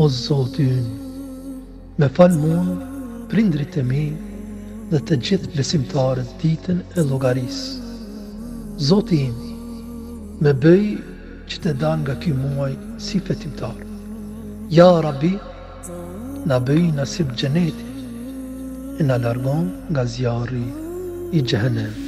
O Zoti ynë, me fal mua, prindrit e mi dhe të gjithë besimtarët ditën e llogarisë. Zoti im, me bëj që të dal nga ky muaj si fetimtar. Ja Rabbi, na bëj nasib xheneti e na largon nga zjarri i xhehenem.